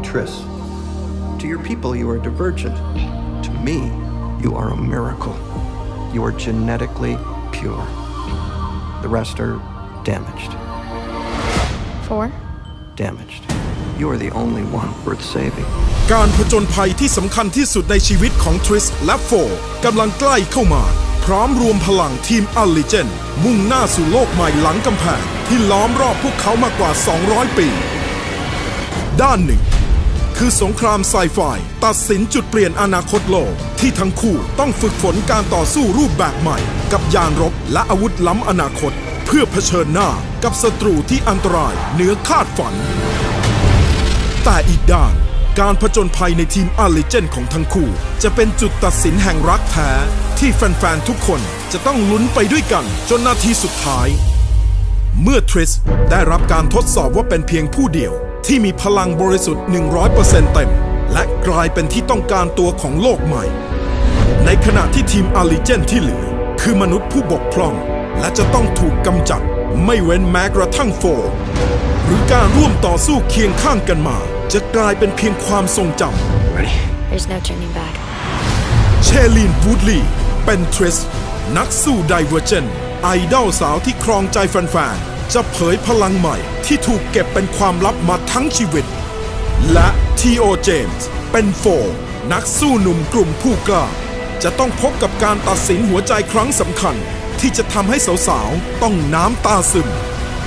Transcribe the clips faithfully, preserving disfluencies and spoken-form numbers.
Triss, to your people you are divergent. To me, you are a miracle. You are genetically pure. The rest are damaged. Four? Damaged. You are the only one worth saving. การผจญภัยที่สำคัญที่สุดในชีวิตของทริสและโฟกำลังใกล้เข้ามาพร้อมรวมพลังทีมอัลลิเจนมุ่งหน้าสู่โลกใหม่หลังกำแพงที่ล้อมรอบพวกเขามากว่าสองร้อยปีด้านหนึ่งคือสงครามไซไฟตัดสินจุดเปลี่ยนอนาคตโลกที่ทั้งคู่ต้องฝึกฝนการต่อสู้รูปแบบใหม่กับยานรบและอาวุธล้ำอนาคตเพื่อเผชิญหน้ากับศัตรูที่อันตรายเหนือคาดฝันแต่อีกด้านการผจญภัยในทีมอัลลิเจนของทั้งคู่จะเป็นจุดตัดสินแห่งรักแท้ที่แฟนๆทุกคนจะต้องลุ้นไปด้วยกันจนนาทีสุดท้ายเมื่อทริสได้รับการทดสอบว่าเป็นเพียงผู้เดียวที่มีพลังบริสุทธิ์ หนึ่งร้อยเปอร์เซ็นต์ เต็มและกลายเป็นที่ต้องการตัวของโลกใหม่ในขณะที่ทีมอัลลิเจนที่เหลือคือมนุษย์ผู้บกพร่องและจะต้องถูกกำจัดไม่เว้นแม้กระทั่งโฟหรือการร่วมต่อสู้เคียงข้างกันมาจะกลายเป็นเพียงความทรงจำ There's no turning back เชลีน วูดลีย์เป็นทริสนักสู้ไดเวอร์เจนไอดอลสาวที่ครองใจแฟนๆจะเผยพลังใหม่ที่ถูกเก็บเป็นความลับมาทั้งชีวิตและทีโอเจมส์เป็นโฟนักสู้หนุ่มกลุ่มผู้กล้าจะต้องพบกับการตัดสินหัวใจครั้งสำคัญที่จะทำให้สาวๆต้องน้ำตาซึม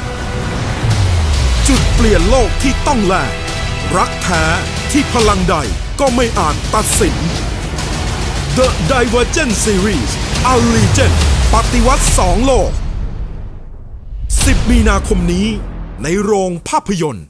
จุดเปลี่ยนโลกที่ต้องแลกรักแท้ที่พลังใดก็ไม่อาจตัดสิน The Divergent Series Allegiant ปฏิวัติสองโลกสิบมีนาคมนี้ในโรงภาพยนตร์